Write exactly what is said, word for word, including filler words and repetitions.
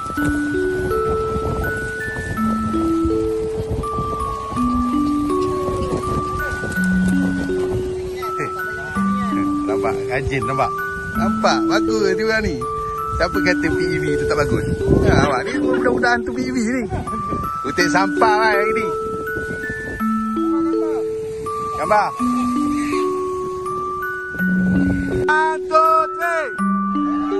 Nampak rajin, nampak. Nampak bagus dia orang ni. Siapa kata P E V tu tak bagus? Ha, awak ni mudah-mudahan tu P E V ni. Utik sampah lah hari ni. Gambar. One, two, three.